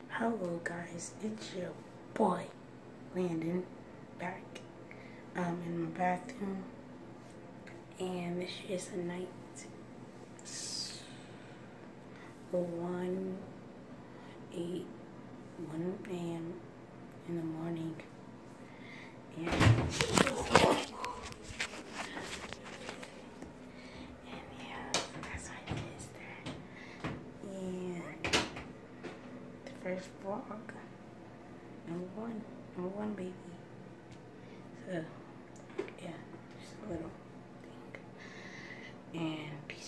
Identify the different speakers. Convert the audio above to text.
Speaker 1: Hello guys, it's your boy Landon back in my bathroom, and this is a night 1 a.m. in the morning, and yeah, that's how it is there. And the first vlog, number one baby. So yeah, just a little thing. And